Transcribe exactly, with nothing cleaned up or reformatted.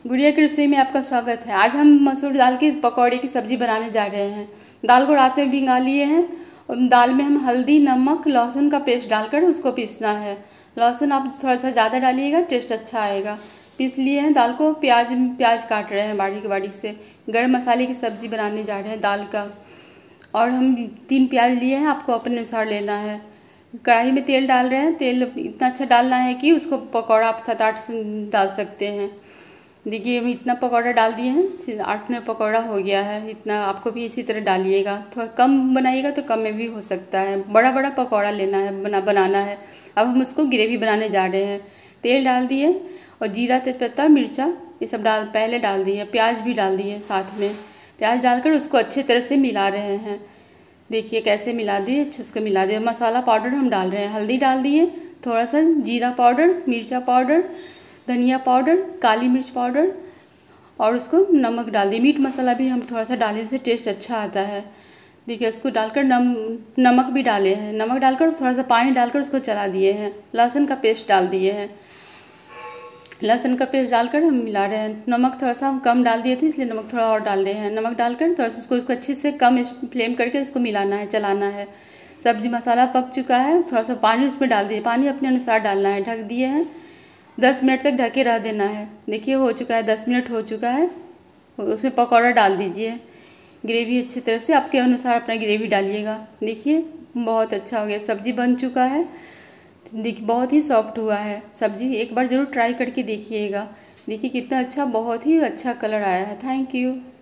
गुड़िया की रसोई में आपका स्वागत है। आज हम मसूर दाल की पकौड़े की सब्जी बनाने जा रहे हैं। दाल को रात में भिंगा लिए हैं और दाल में हम हल्दी, नमक, लहसुन का पेस्ट डालकर उसको पीसना है। लहसुन आप थोड़ा सा ज़्यादा डालिएगा, टेस्ट अच्छा आएगा। पीस लिए हैं दाल को। प्याज प्याज काट रहे हैं बारीक बारीक से। गरम मसाले की सब्जी बनाने जा रहे हैं दाल का। और हम तीन प्याज लिए हैं, आपको अपने अनुसार लेना है। कढ़ाई में तेल डाल रहे हैं। तेल इतना अच्छा डालना है कि उसको पकौड़ा आप सात आठ डाल सकते हैं। देखिए हम इतना पकौड़ा डाल दिए हैं, आठ में पकौड़ा हो गया है। इतना आपको भी इसी तरह डालिएगा। थोड़ा कम बनाइएगा तो कम में भी हो सकता है। बड़ा बड़ा पकौड़ा लेना है, बना बनाना है। अब हम उसको ग्रेवी बनाने जा रहे हैं। तेल डाल दिए और जीरा, तेजपत्ता, मिर्चा ये सब डाल पहले डाल दिए। प्याज भी डाल दिए साथ में। प्याज डालकर उसको अच्छे तरह से मिला रहे हैं। देखिए कैसे मिला दिए, अच्छे से मिला दिए। मसाला पाउडर हम डाल रहे हैं। हल्दी डाल दिए, थोड़ा सा जीरा पाउडर, मिर्चा पाउडर, धनिया पाउडर, काली मिर्च पाउडर और उसको नमक डाल दिए। मीट मसाला भी हम थोड़ा सा डालें, उससे टेस्ट अच्छा आता है। देखिए इसको डालकर नम नमक भी डाले हैं। नमक डालकर थोड़ा सा पानी डालकर उसको चला दिए हैं। लहसुन का पेस्ट डाल दिए हैं। लहसुन का पेस्ट डालकर हम मिला रहे हैं। नमक थोड़ा सा हम कम डाल दिए थे, इसलिए नमक थोड़ा और डाल रहे हैं। नमक डालकर थोड़ा सा उसको उसको अच्छे से कम फ्लेम करके उसको मिलाना है, चलाना है। सब्जी मसाला पक चुका है। थोड़ा सा पानी उसमें डाल दिए। पानी अपने अनुसार डालना है। ढक दिए हैं। दस मिनट तक ढके रह देना है। देखिए हो चुका है, दस मिनट हो चुका है। उसमें पकौड़ा डाल दीजिए। ग्रेवी अच्छी तरह से आपके अनुसार अपना ग्रेवी डालिएगा। देखिए बहुत अच्छा हो गया, सब्जी बन चुका है। देखिए बहुत ही सॉफ्ट हुआ है सब्जी। एक बार ज़रूर ट्राई करके देखिएगा। देखिए कितना अच्छा, बहुत ही अच्छा कलर आया है। Thank you.